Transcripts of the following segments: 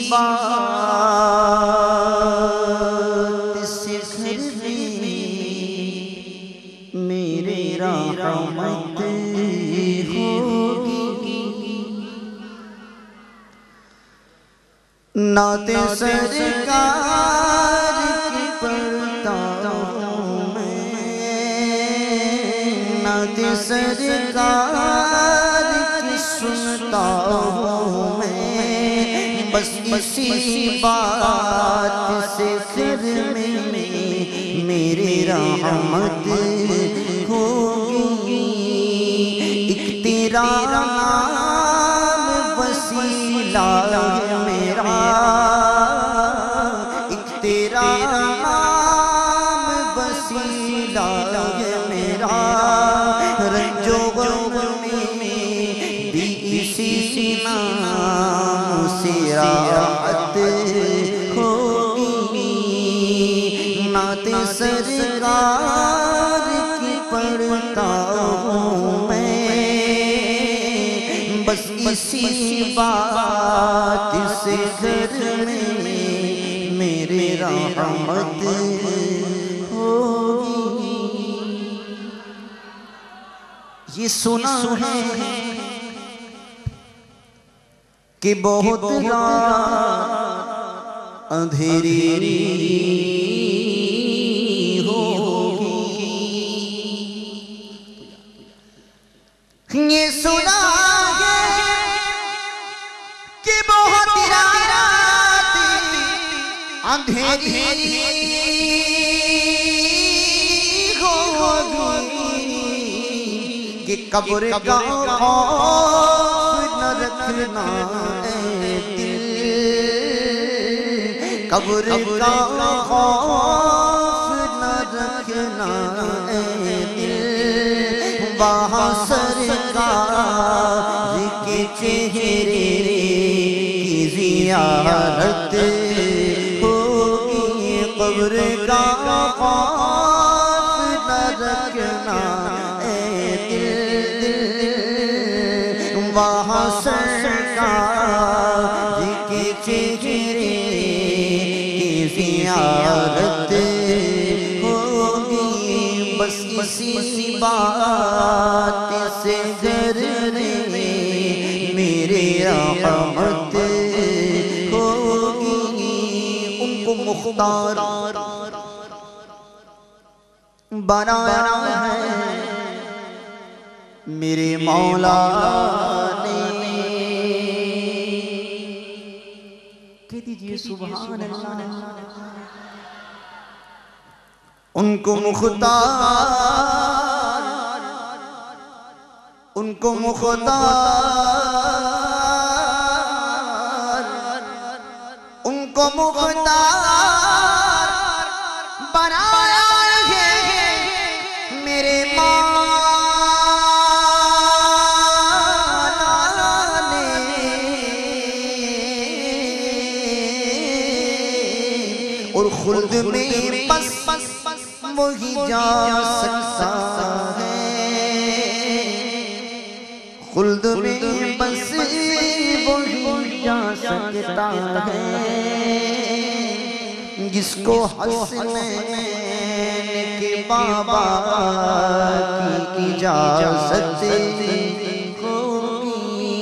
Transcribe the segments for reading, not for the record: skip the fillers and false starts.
बात से घर में मेरे रहमत होगी। नाते सरकार की पढ़ता हूँ मैं, नाते सरकार की सुनता हूँ मैं, बस इसी बात से घर में मेरे रहमत होगी। एक तेरा नाम वसीला है मेरा, एक तेरा नाम वसीला है मेरा, रंजो गम में भी इसी नाम से राहत होगी। नाते सरकार की पढ़ता हूँ मैं, बस इसी बात से घर में मेरे रहमत होगी। ये सुना है कि बहुत रात अंधेरी होगी। ये सुना है कि बहुत रात अंधेरी होगी, कि कब्र का खौफ न रखना कब्र का खौफ न रखना दिल, वहाँ सरकार के चेहरे की ज़ियारत होगी। कब्र का खौफ न रखना दिल, वहाँ सरकार के चेहरे ज़ियारत होगी। बस इसी बात से घर में मेरे रहमत होगी। उनको मुख्तार बनाया है मेरे मौला ने। कह दीजिए सुभान अल्लाह। उनको मुख्तार, उनको मुख्तार, उनको मुख्तार बनाया है मेरे मौला ने। और खुल्द में बस वही जा सकता है, खुल्द में बस वही जा सकता है, जिसको हसनैन के बाबा की इजाज़त होगी।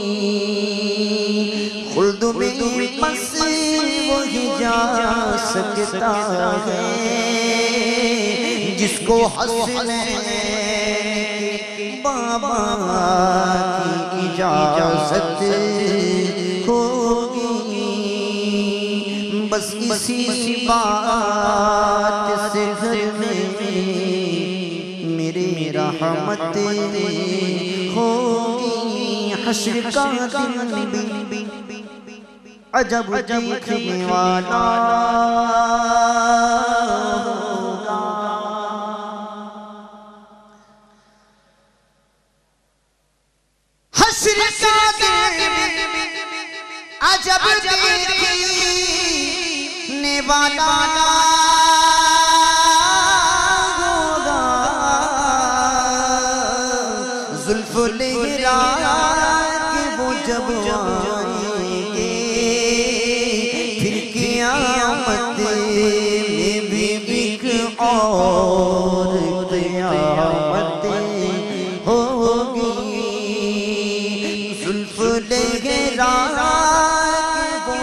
खुल्द में बस वही जा सकता है, जिसको हसनैन बाबा की इजाज़त होगी। बस इसी बात से घर में मेरे रहमत होगी। हश्र का दिन भी अजब देखने वाला होगा। हश्र का दिन अजब देखने वाला होगा। जुल्फ़ लहरा के वो जब आएंगे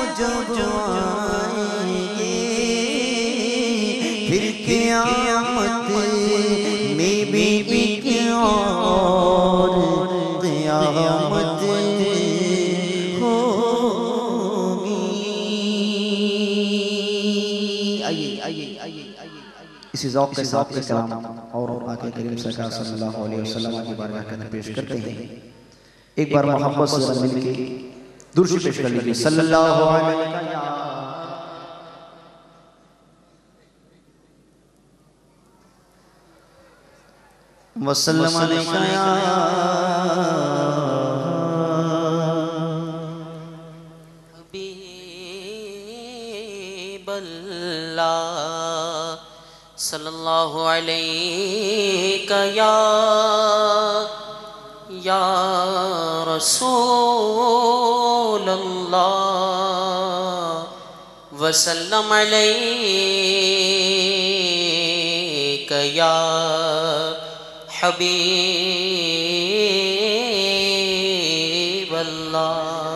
जब आएंगे फिर क़यामत में भी और क़यामत होगी। आइए इसी ज़ौक़ के साथ कलाम और आके करीम सरकार सल्लल्लाहु अलैहि वसल्लम की बारगाह के अंदर पेश करते हैं। एक बार मोहब्बत से मिलके दुरूद पेश कर लीजिए सल्लल्लाहु अलैहि वसल्लम सल्लल्लाहु अलैका या रसूल अल्लाह वसल्लम अलैका या हबीब अल्लाह।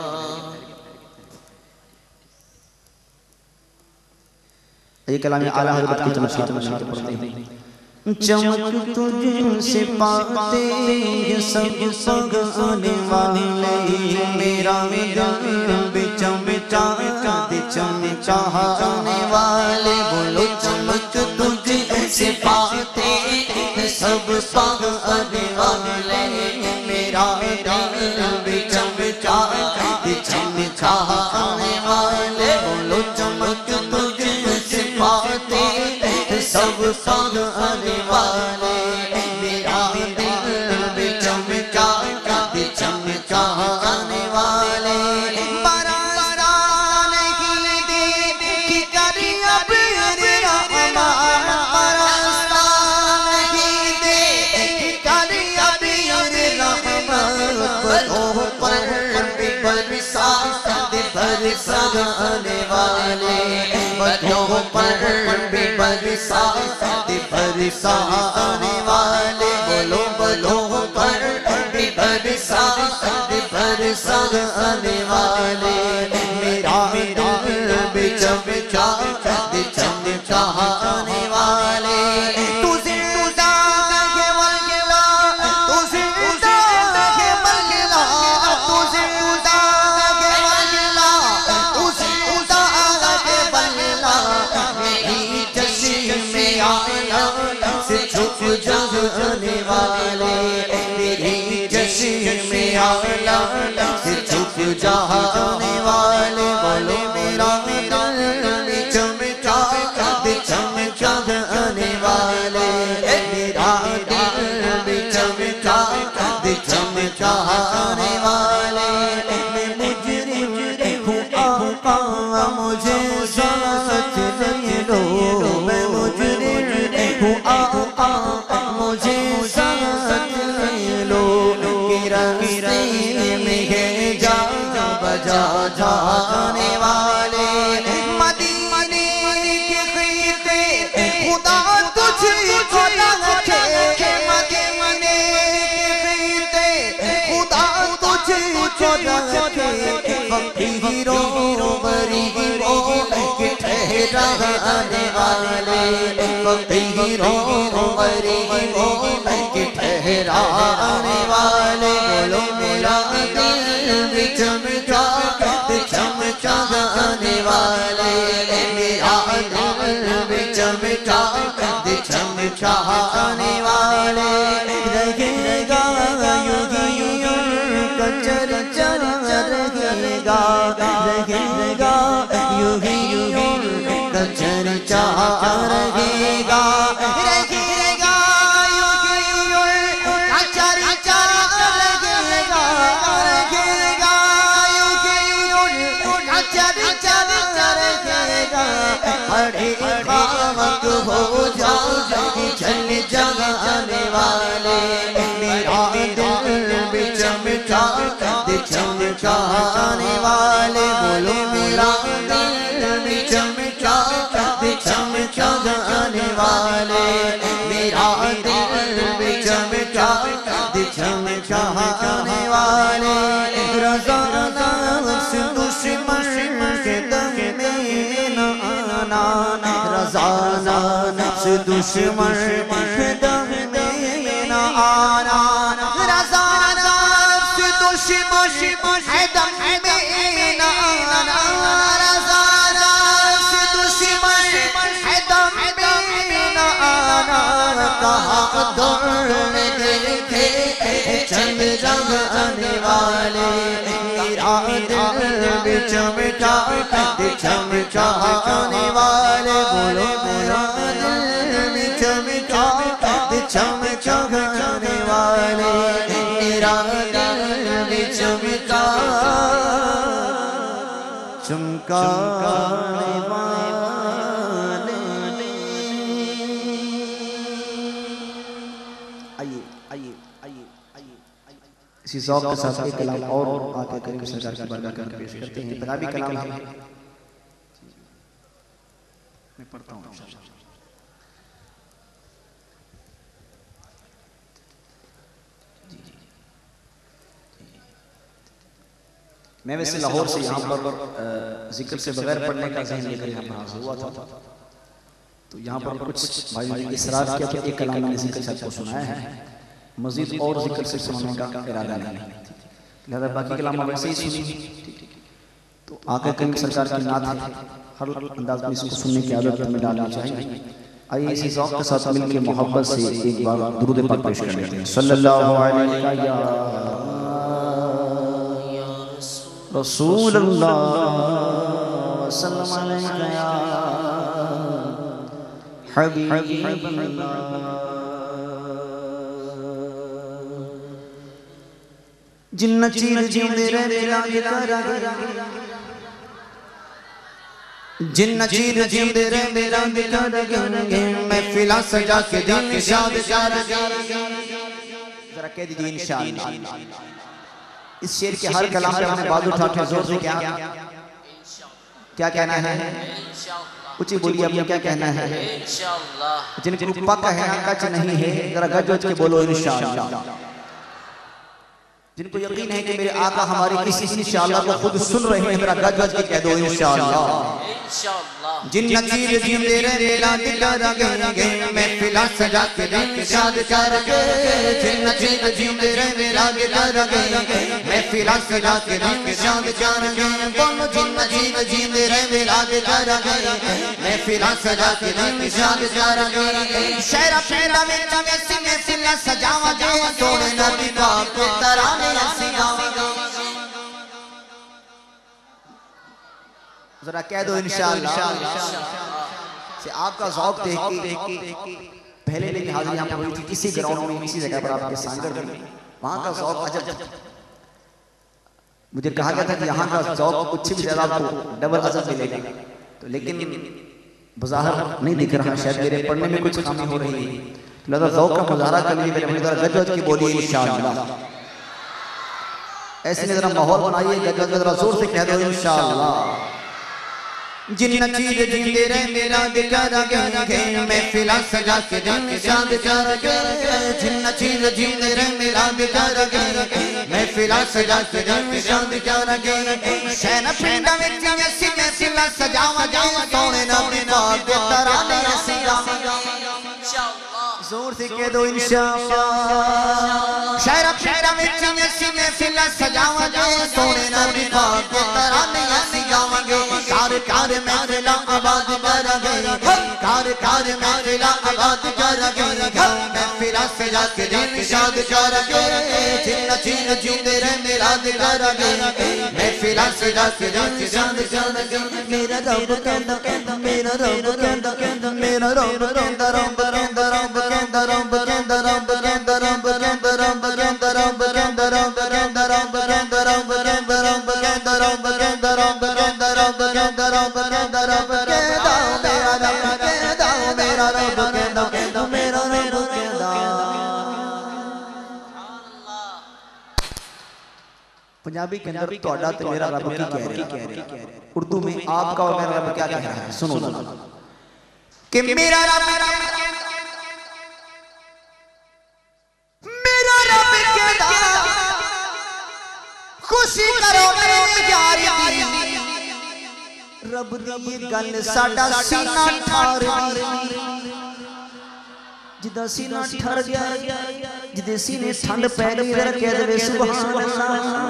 ये कलाम आला हज़रत की तमशीद में पढ़ते हैं। चमक तुझसे पाते हैं सब आने वाले, मेरा दिल बेचमचाते चमचाने वाले। बोलो चमक तुझसे पाते हैं सब आने वाले, मेरा दिल बेचमचाते चमचाने वाले। बोलो चमक तुझसे पाते सब आने वाले, मेरा दिल बेचमचाते चमचाने वाले। बरसाने की दे कि करी अब रहमान, बरसाने की दे कि करी अब रहमान। बदों पर बरसाने बरसाने वाले, बदों पर बरसाने बरसाने वाले। बोलो बोलो पर बरसाने बरसाने वाले, मेरा दिल बेचमचाते चमचाने वाले। तुझे उदागे वल्ला, तुझे उदागे वल्ला, तुझे उदागे वल्ला, तुझे उदागे वल्ला। मेरी चश्मे आया से छुप जाने वाले, मेरी चश्मे आया से छुप जाने वाले। बोलो मेरा दिल चमचाते चमचाने वाले, मेरा दिल चमचाते चमचाने वाले। मैं मुजरिम हूँ आका मुझे साथ ले लो, मैं मुजरिम हूँ आका मुझे साथ ले लो। रास्ते में है जा बजा जाने वाले, मदीने के खीते खुदा तुझको रखे, मदीने के खीते खुदा तुझको रखे। फकीरों गरीबों के ठहराने वाले, फकीरों गरीबों के ठहराने वाले। बोलो मेरा दिल बेचमचाते चमचाने वाले, मेरा दिल बेचमचाते चमचाने वाले। रहेगा युगी का चर्चा रहेगा, रहेगा युगी का चर्चा रहेगा, रहेगा युगी का चर्चा रहेगा, रहेगा युगी का चर्चा रहेगा। अरे खामक हो जाओ चल जाने वाले, मेरा दिल बेचमचाते चमचाने वाले। बोलो मेरा दिल बेचमचाते चमचाने वाले, मेरा दिल बेचमचाते चमचाने वाले। रज़ा नफ्स दुश्मन के आना रज़ाना से दुश्मन दम में न आना रज़ाना से दुश्मन दम में न आना रज़ाना से दुश्मन दम में न आना कहा दौड़ देखे चंद आने वाले मेरा दिल चमका चमकाने वाले बोलो मेरा दिल चमका चमकाने वाले मेरा दिल चमका चमकाने वाले। आइए आइए आइए आइए इसी ज़ौक़ के साथ एक कलाम और आके करीम सरकार की बारगाह में पेश करते हैं। तगाबी कलाम है, मैं पढ़ता हूँ। मैं वैसे लाहौर से यहाँ पर जिक्र से बगैर पढ़ने का ज़हन लेकर यहाँ पर हाज़िर हुआ था, तो यहाँ पर कुछ भाइयों ने इसरार किया तो एक कलाम मैंने जिक्र से आपको सुनाया है, मज़ीद और जिक्र से सुनाने का इरादा नहीं, लिहाजा बाकी कलाम वैसे ही सुनी। तो आकर करीम सरकार की नात है, हर अंदाज में इसको सुनने की आदत हमें डालनी चाहिए। आइए इसी ज़ौक़ के साथ मिलकर मोहब्बत से एक बार दुरूद पाक पेश कर लेते हैं। सल्लल्लाहु अलैहि या रसूल अल्लाह सल्लल्लाहु अलैहि या हबीब अल्लाह। जिन्न चीर जींदे रहे जिन्न चीर जींदे रहे मेरा दिखाएंगे महफिला सजा के दिन निशाद जरा कह दीजिए इंशाअल्लाह। इस शेर के हर कलाम पे हमने बात उठा के जोर से क्या कहना है, कुछ बोलिए आपने क्या कहना है इंशाअल्लाह। जिनको पक्का है कच नहीं है जरा गज गज के बोलो इंशाअल्लाह। जिनको यकीन है कि मेरे आका हमारे किसी इंशाअल्लाह को खुद सुन रहे हैं मेरा गज गज के कह दो इंशाअल्लाह। जिन्न चीर जींदे रहे मेरा दिखाएंगे महफिला सजा के दिन निशाद करेंगे। जिन्न चीर जींदे रहे मेरा दिखाएंगे महफिला सजा के दिन निशाद करेंगे। बोलो जिन्न चीर जींदे रहे मेरा दिखाएंगे महफिला सजा के दिन निशाद करेंगे। शहरा पिंडा में चमेसी महफिला सजावा दे सोने नबी पाक के तराने ऐसी गावा जरा कह दो इंशाअल्लाह। से आपका ज़ौक़ देख के पहले दिन हाज़िरी यहाँ पर हुई थी किसी ग्राउंड में किसी जगह पर आपके सांगर में, वहाँ का ज़ौक़ अजब। मुझे कहा गया था कि यहाँ का ज़ौक़ कुछ भी ज़्यादा आपको डबल अजब मिलेगा, तो लेकिन बज़ाहिर नहीं दिख रहा, शायद मेरे पढ़ने में कुछ खामी हो रही है। लिहाजा ज़ौक़ का मुज़ाहरा करने के लिए जरा गज गज की बोलिए इंशाअल्लाह। ऐसे में जरा माहौल बनाइए, गज गज जरा जोर से कह दो इंशाअल्लाह। जिन्न चीर जींदे रहे मेरा दिखाएंगे महफिला सजा के दिन निशाद करेंगे। जिन्न चीर जींदे रहे मेरा दिखाएंगे महफिला सजा के दिन निशाद करेंगे। शहर पिंडा में चमेसी महफिला सजावा दे सोने नबी पाक के तराने ऐसी गावा जोर से कह दो इंशाअल्लाह। शहर पिंडा में चमेसी महफिला सजावा दे सोने नबी पाक के तराने ऐसी गावांगे। कार महफिला आबाद करेंगे कार महफिला आबाद करेंगे महफिला सजा के दिन निशाद करेंगे। जिन्न चीर जींदे रहे मेरा करेंगे महफिला सजा के दिन निशाद करेंगे। मेरा रब कहंदा कहंदा मेरा रब कहंदा कहंदा मेरा रब कहंदा रब कहंदा रब कहंदा रब कहंदा रब कहंदा रब कहंदा रब कहंदा रब कहंदा रब कहंदा रब कहंदा रब कहंदा रब कहंदा रब कहंदा रब कहंदा रब कहंदा रब कहंदा रब कहंदा मेरा रब कहंदा मेरा रब कहंदा मेरा रब कहंदा। पंजाबी के अंदर तोड़ा तो मेरा रब की कह रहे, उर्दू में आपका और मेरा रब क्या कह रहा है सुनो कि मेरा रब कहता खुशी करो मेरे यार दी रब दी गल साडा सीना ठार जिदा सीना ठर गया जिदे सीने ठंड पै गई जरा कह दे सुभान अल्लाह।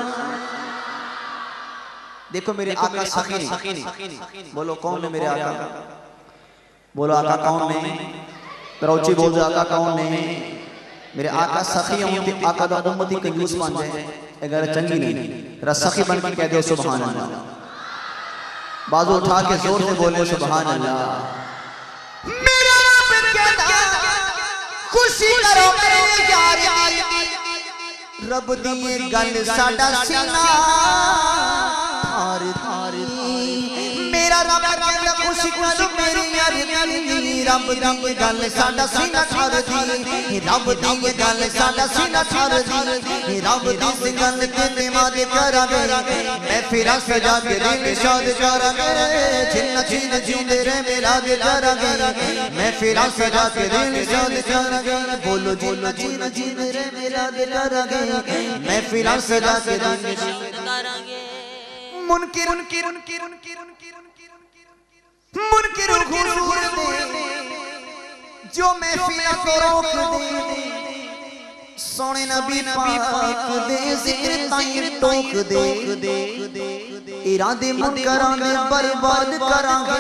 देखो मेरे आका सखी नहीं, बोलो कौन है मेरे आका, बोलो आका कौन है, तरौची बोल दो आका कौन है। मेरे आका सखी हों ते आका दा उम्मती कंजूस बन जाए अगर चंगी नहीं, तेरा सखी बन के कह दे सुभान अल्लाह। बाजू उठा के जोर से बोले सुभान अल्लाह। मेरा रब कहता खुशी करो मेरे यार रब दी गल साडा सीना थार थार मेरा रब कहता खुशी करो मेरे यार रब दी गल साडा सीना थार दी रब दी गल साडा सीना थार दी रब दी गल ते माद करांगे मैं फिरा सजा के दिल शाद करांगे जिन्ना जीन जींदे रे मेरा दिल करांगे मैं फिरा सजा के दिल शाद करांगे बोलो जिन्ना जीन जींदे रे मेरा दिल करांगे मैं फिरा सजा के दिल शाद करांगे। मुनकिर मुनकिर मुनकिर मुनकिर मुनकिर हुजूर दे जो महफिल को रोक दे सोने नबी पाक दे जिक्र ताई टोक दे इरादे मुनकरां दे बर्बाद करांगे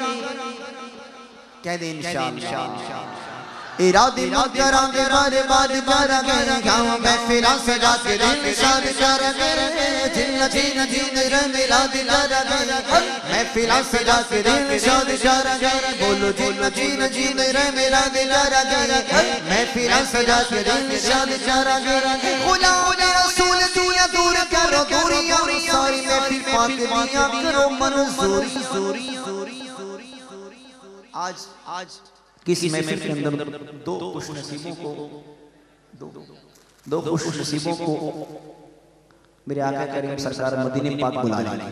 कह दे इंशाअल्लाह इरादे मुनकरां दे बर्बाद करांगे मैं फिरा सजा के दिल शाद करांगे जिन्ना जीन जीन रे मेरा दिल करांगे मैं फिरा सजा के दिल शाद करांगे बोलो जिन्ना जीन जीन रे मेरा दिल करांगे मैं फिरा सजा के दिल शाद करांगे खुदा रसूल दिया दूर करो दूरियां सारी महफिल पाक दिया करो मंजूरी। आज आज किसी महफिल के अंदर दो खुशनसीबों को मेरे आका करीम सरकार मदीने पाक बुला लेंगे।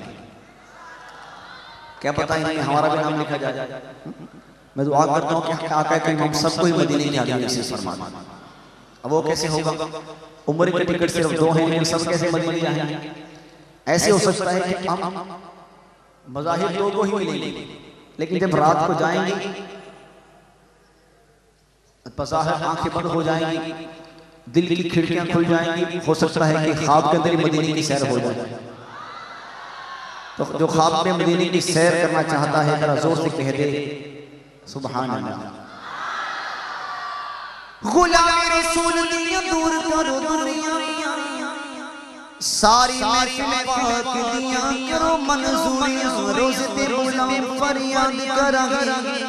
क्या पता है हमारा भी नाम लिखा जाए। मैं दुआ करता हूँ कि आका करीम हम सबको ही मदीने की आगे नसीब फरमा। अब वो कैसे होगा, उम्र के टिकट सिर्फ दो हैं लेकिन सब कैसे मदीने जाएंगे। ऐसे हो सकता है कि हम मज़ाहिर दो को ही मिलेंगे लेकिन जब रात को जाएंगे बज़ाहिर आंखें बंद हो जाएंगी, दिल की खिड़कियां खुल जाएंगी, हो सकता है कि ख्वाब के अंदर मदीने की सैर हो जाए। तो जो ख्वाब में मदीने की सैर करना चाहता है जरा जोर से कह दे सुभान अल्लाह। गुलामी रसूल दिया दूर करो दुनिया सारी महफिल पाक दिया करो मंजूरियां रोज़ ते बुलाऊं फरियाद करांगे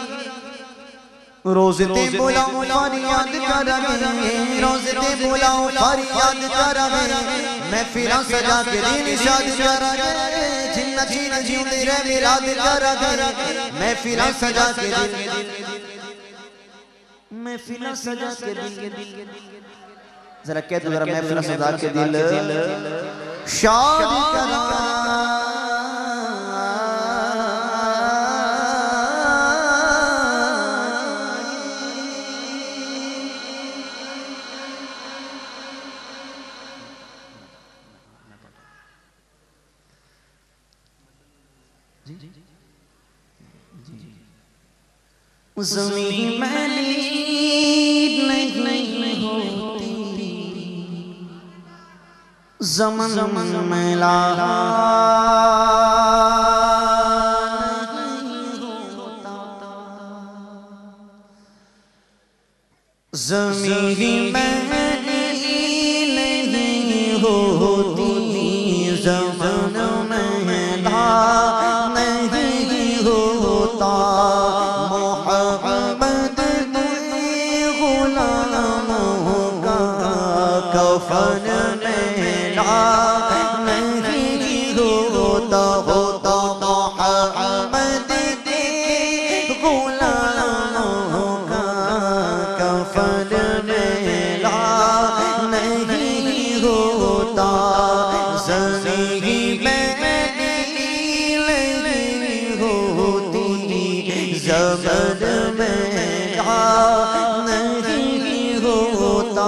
रोज़ ते बुलाऊं फरियाद करांगे रोज़ ते बुलाऊं फरियाद करांगे मैं फिरा सजा के दिल शाद करांगे जिन्ना जीन जींदे रे मेरा दिल करांगे मैं फिरा सजा के दिल मैं फिरा सजा के दिल जरा कह दो जरा मैं फिरा सजा के दिल शाद करांगे। ज़मीं मैली नहीं होती ज़मन मैला ज़मीं मैली नहीं होती ज़मन मैला नहीं होता कफन मेला नहीं होता होता मोहम्मद के गुलामों का कफन मेला नहीं होता ज़मीं मैली नहीं होती ज़मन मेला नहीं होता।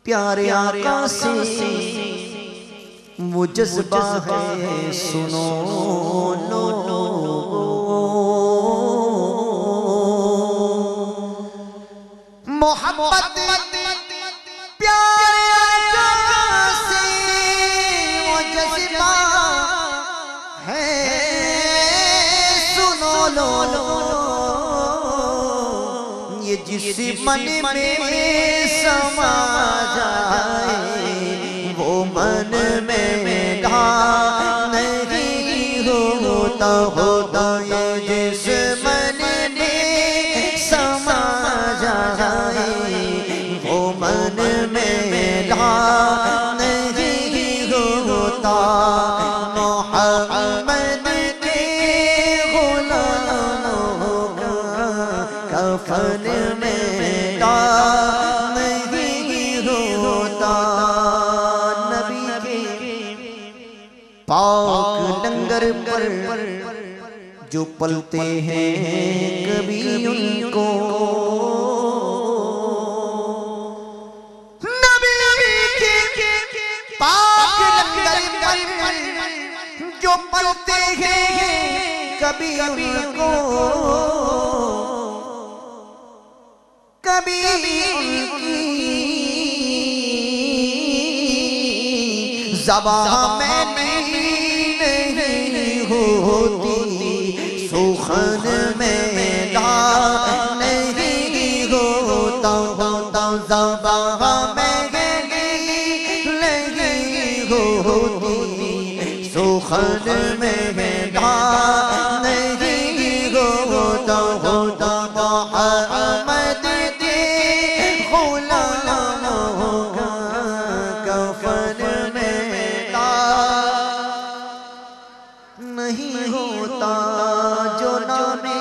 प्यारे आका से वो जज्बा है सुनो लो, मोहब्बत प्यारे आका से वो जज्बा है सुनो लो, ये जिस मन में समा जाए वो मन में मेरा नहीं होता होता, ये जिस मन में समा जाए वो मन में मेरा नहीं होता। मोहम्मद के गुलामों का कफन मेरा नहीं होता। नबी के पाक लंगर पर जो पलते हैं कभी उनको, नबी के पाक लंगर पर जो पलते हैं कभी उनको, कभी उनकी ज़बान में नहीं होती, सुखन में मेरा नहीं होता होता, ज़बान में नहीं होती, सुखन में मेरा नहीं होता होता। मोहम्मद के गुलामों का कफन मेरा नहीं होता, जो नामे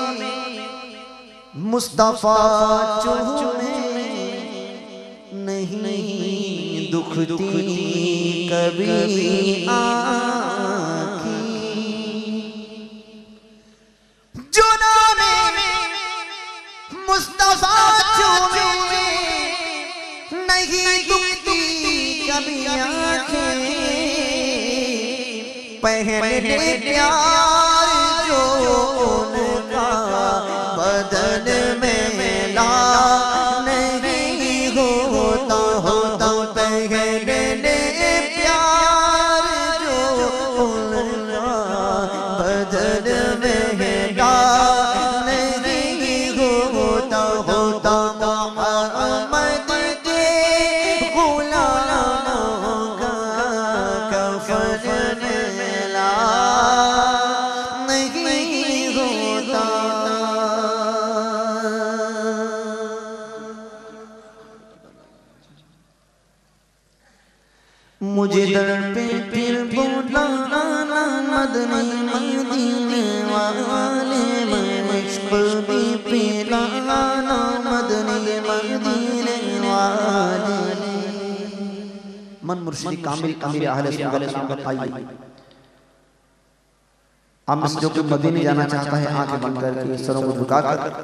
मुस्तफा चूमे नहीं दुखती कभी आँखी, जो नामे मुस्तफा चूमे नहीं दुखती कभी आँखें, पहले प्यार जो उनका बदन में मिला नहीं होता होता, पहले प्यार जो उनका बदन में मिला नहीं होता होता। मोहम्मद के गुलामों का कफन मिला नहीं होता। मुझे दर पे फिर बुलाना मदनी मदीने वाले, इश्क भी पिलाना मदनी मदीने वाले। मन मुर्शिद कामिल अमीर अहले सुन्नत आइए, हम में से जो कोई मदीने जाना चाहता है आंखें बंद करके सरों को झुकाकर,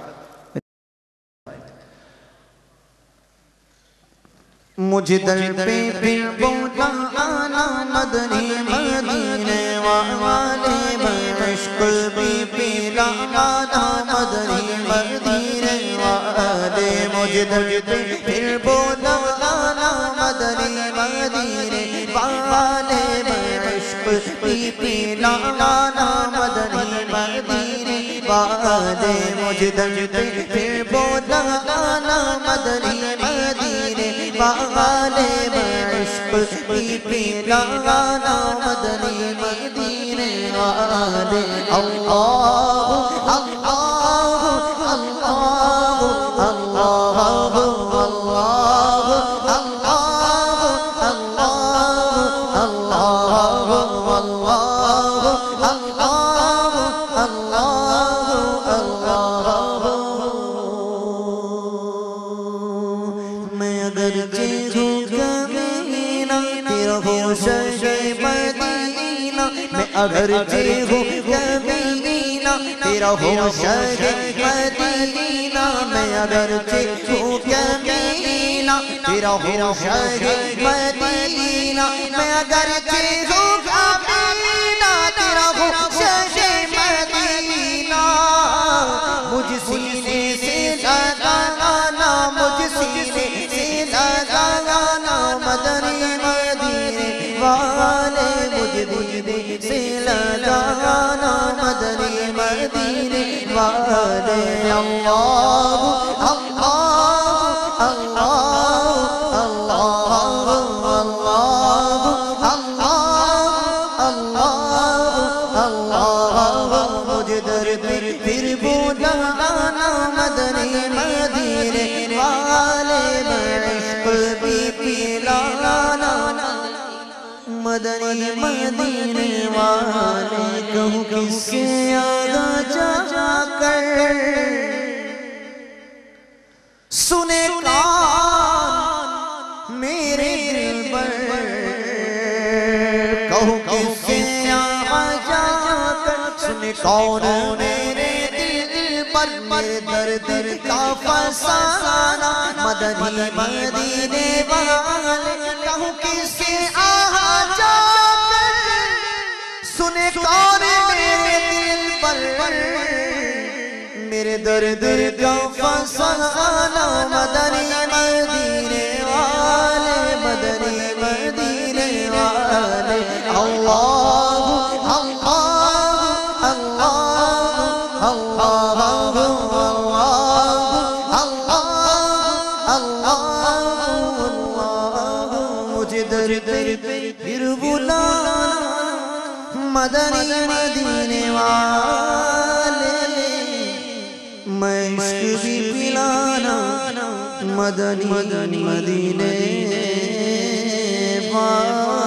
मुझे दर पे फिर बुलाना मदनी मदीने वाले, इश्क भी पिलाना मदनी मदीने वाले। मुझे दर पे फिर बुलाना मदनी मदीने वाले, इश्क भी पिलाना मदनी मदीने वाले। मुझे दर पे फिर बुलाना मदनी मदीने वाले, इश्क भी पिलाना मदनी मदीने वाले। अल्लाह अल्लाह अल्लाह अल्लाह अल्लाह अल्लाह अल्लाह अगर हो कमीना तेरा होश है मदीना में, अगर हो कमीना मदीना तेरा हो शहरे मदीना मैं अगर हूँ काबीना तेरा हो शहरे मदीना मुझ सीने से लगाना मुझ सीने से लगाना मदनी मदीने वाले मुझ दीने से लगाना मदनी मदीने वाले अल्लाह मुझे दर्द फिर बुलाना मदनी मदीने वाले इश्क भी पिलाना मदनी मदीने वाले कहूँ किसके आगा जाकर सुने कान मेरे दिल पर कहूँ किसके आगा जाकर सुने कौन मेरे दिल पर मेरे दर्द का फसाना मदनी मदीने वाले कहूँ किसके आगा जाकर सुने कौन मेरे दिल पर मेरे दर्द का फसाना मदनी मदीने वाले मदनी मदीने वाले अल्लाह अल्लाह अल्लाह अल्लाह मुझे दर्द फिर बुलाना मदनी मदीने वाले मैं इश्क भी पिलाना मदनी मदीने वाले।